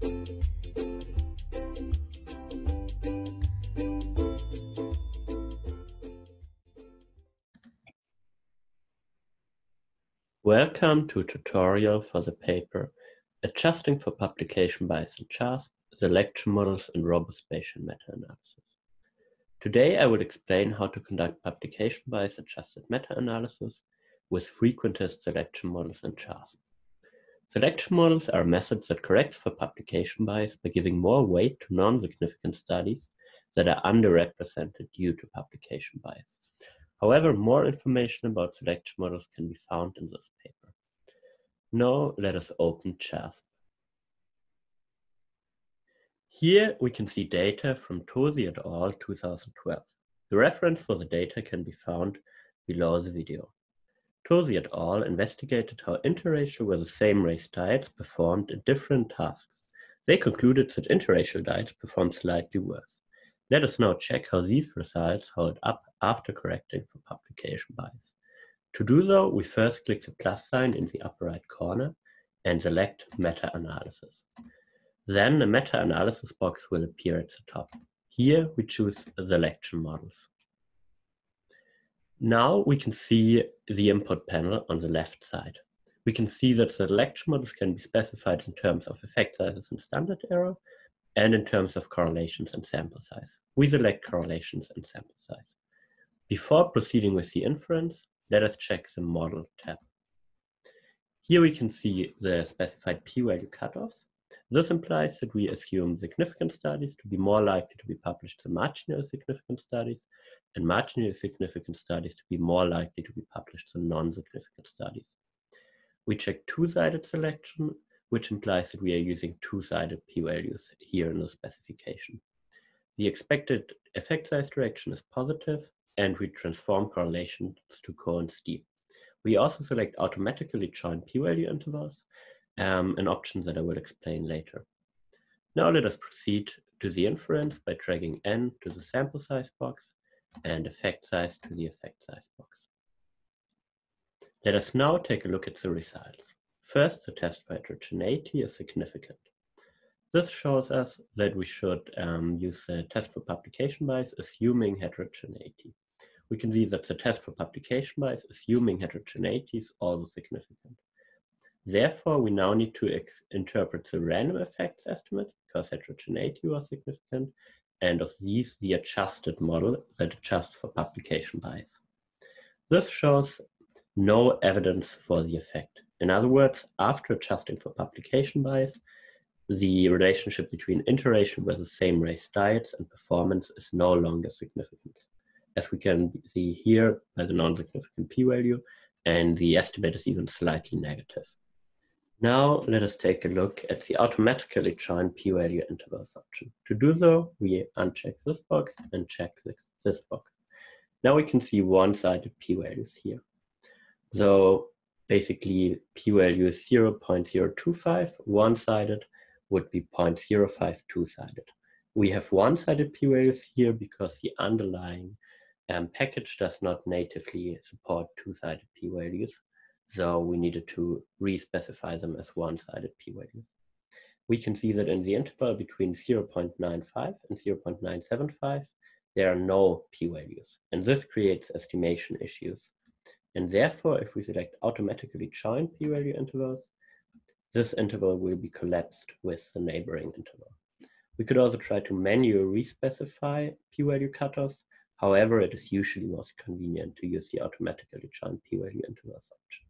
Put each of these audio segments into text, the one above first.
Welcome to a tutorial for the paper Adjusting for Publication Bias in JASP, Selection Models and Robust Spatial Meta-Analysis. Today I will explain how to conduct publication bias adjusted meta-analysis with frequentist selection models in JASP. Selection models are methods that correct for publication bias by giving more weight to non-significant studies that are underrepresented due to publication bias. However, more information about selection models can be found in this paper. Now let us open JASP. Here we can see data from Tosi et al. 2012. The reference for the data can be found below the video. Tosi et al. Investigated how interracial were the same race diets performed in different tasks. They concluded that interracial diets performed slightly worse. Let us now check how these results hold up after correcting for publication bias. To do so, we first click the plus sign in the upper right corner and select Meta-Analysis. Then a meta-analysis box will appear at the top. Here we choose selection models. Now we can see the input panel on the left side. We can see that the selection models can be specified in terms of effect sizes and standard error, and in terms of correlations and sample size. We select correlations and sample size. Before proceeding with the inference, let us check the Model tab. Here we can see the specified p-value cutoffs. This implies that we assume significant studies to be more likely to be published than marginally significant studies, and marginally significant studies to be more likely to be published than non-significant studies. We check two-sided selection, which implies that we are using two-sided p-values here in the specification. The expected effect size direction is positive, and we transform correlations to Cohen's d. We also select automatically joined p-value intervals, an option that I will explain later. Now let us proceed to the inference by dragging n to the sample size box and effect size to the effect size box. Let us now take a look at the results. First, the test for heterogeneity is significant. This shows us that we should use the test for publication bias assuming heterogeneity. We can see that the test for publication bias assuming heterogeneity is also significant. Therefore, we now need to interpret the random effects estimate because heterogeneity was significant, and of these, the adjusted model that adjusts for publication bias. This shows no evidence for the effect. In other words, after adjusting for publication bias, the relationship between interracial versus same race diets and performance is no longer significant, as we can see here by the non-significant p-value, and the estimate is even slightly negative. Now let us take a look at the automatically joined p-value intervals option. To do so, we uncheck this box and check this box. Now we can see one-sided p-values here. So basically p-value is 0.025, one-sided would be 0.05 two-sided. We have one-sided p-values here because the underlying package does not natively support two-sided p-values, so we needed to re-specify them as one-sided p-values. We can see that in the interval between 0.95 and 0.975, there are no p-values, and this creates estimation issues. And therefore, if we select automatically joined p-value intervals, this interval will be collapsed with the neighboring interval. We could also try to manually re-specify p-value cutoffs. However, it is usually most convenient to use the automatically joined p-value intervals option.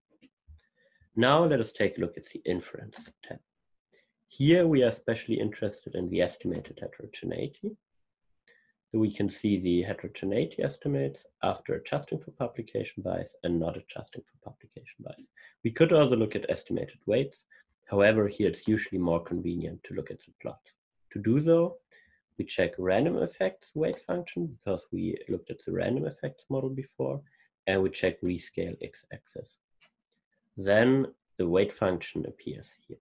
Now let us take a look at the inference tab. Here we are especially interested in the estimated heterogeneity. So we can see the heterogeneity estimates after adjusting for publication bias and not adjusting for publication bias. We could also look at estimated weights. However, here it's usually more convenient to look at the plot. To do so, we check random effects weight function because we looked at the random effects model before, and we check rescale x-axis. Then the weight function appears here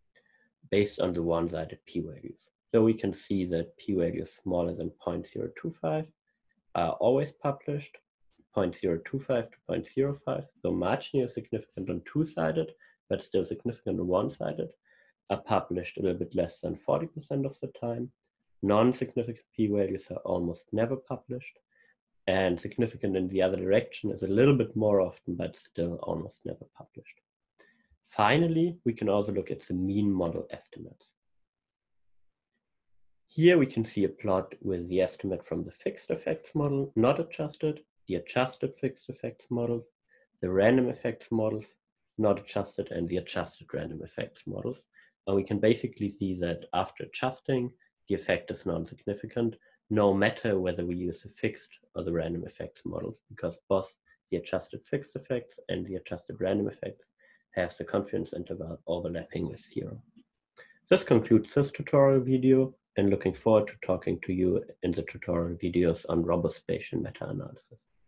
based on the one-sided p-values. So we can see that p-values smaller than 0.025 are always published, 0.025 to 0.05, so marginally significant on two-sided, but still significant on one-sided, are published a little bit less than 40% of the time. Non-significant p-values are almost never published. And significant in the other direction is a little bit more often, but still almost never published. Finally, we can also look at the mean model estimates. Here we can see a plot with the estimate from the fixed effects model, not adjusted, the adjusted fixed effects models, the random effects models, not adjusted, and the adjusted random effects models. And we can basically see that after adjusting, the effect is non-significant, no matter whether we use the fixed or the random effects models, because both the adjusted fixed effects and the adjusted random effects have the confidence interval overlapping with 0. This concludes this tutorial video, and looking forward to talking to you in the tutorial videos on robust Bayesian meta-analysis.